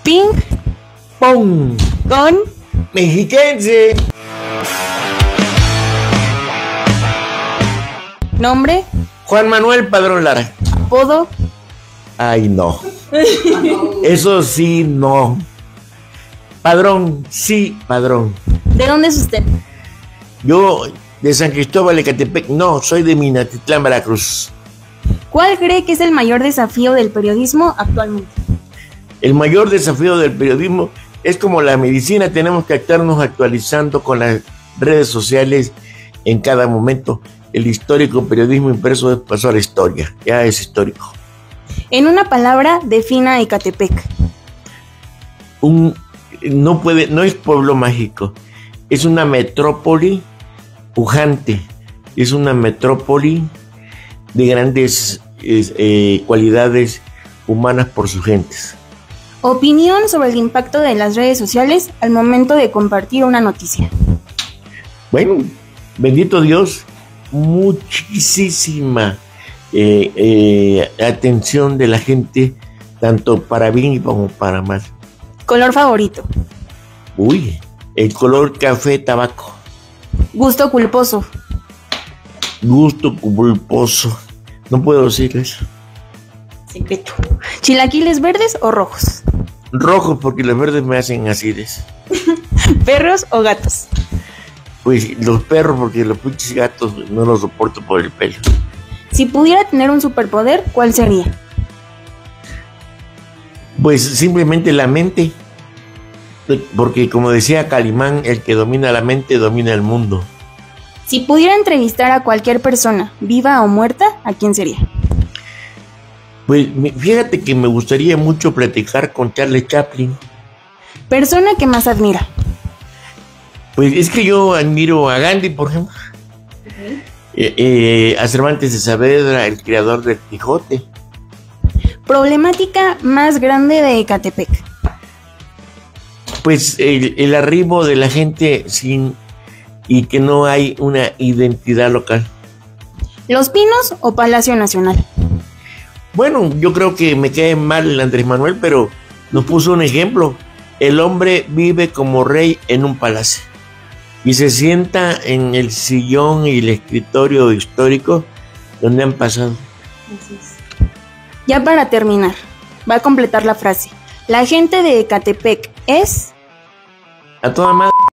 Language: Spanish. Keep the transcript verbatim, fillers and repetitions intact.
Ping ¡Pum! con Mexiquense. nombre, Juan Manuel Padrón Lara. apodo, Ay, no. Eso sí, no. Padrón, sí, padrón. ¿de dónde es usted? Yo de San Cristóbal de Catepec, no, soy de Minatitlán, Veracruz. ¿Cuál cree que es el mayor desafío del periodismo actualmente? El mayor desafío del periodismo es como la medicina, tenemos que estarnos actualizando con las redes sociales en cada momento. El histórico periodismo impreso pasó a la historia, ya es histórico. En una palabra, defina Ecatepec. Un, no puede, no es pueblo mágico, es una metrópoli pujante, es una metrópoli de grandes eh, cualidades humanas por sus gentes. Opinión sobre el impacto de las redes sociales al momento de compartir una noticia. Bueno, bendito Dios, muchísima eh, eh, atención de la gente, tanto para bien como para mal. Color favorito. Uy, el color café tabaco. Gusto culposo. Gusto culposo. No puedo decir eso. Secreto. ¿Chilaquiles verdes o rojos? Rojo, porque los verdes me hacen acidez. ¿Perros o gatos? Pues los perros, porque los pinches gatos no los soporto por el pelo. Si pudiera tener un superpoder, ¿cuál sería? Pues simplemente la mente. Porque como decía Calimán, el que domina la mente domina el mundo. Si pudiera entrevistar a cualquier persona, viva o muerta, ¿a quién sería? Pues fíjate que me gustaría mucho platicar con Charlie Chaplin. Persona que más admira. Pues es que yo admiro a Gandhi, por ejemplo. Uh-huh. eh, eh, a Cervantes de Saavedra, el creador del Quijote. Problemática más grande de Ecatepec. Pues el, el arribo de la gente sin y que no hay una identidad local. ¿Los Pinos o Palacio Nacional? Bueno, yo creo que me cae mal el Andrés Manuel, pero nos puso un ejemplo. El hombre vive como rey en un palacio y se sienta en el sillón y el escritorio histórico donde han pasado. Así es. Ya para terminar, va a completar la frase. La gente de Ecatepec es... A toda madre.